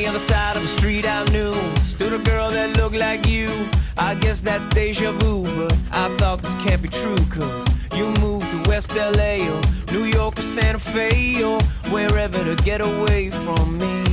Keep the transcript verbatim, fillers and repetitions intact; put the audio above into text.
the other side of the street I knew stood a girl that looked like you. I guess that's deja vu, but I thought this can't be true, cause you moved to West L A or New York or Santa Fe or wherever to get away from me.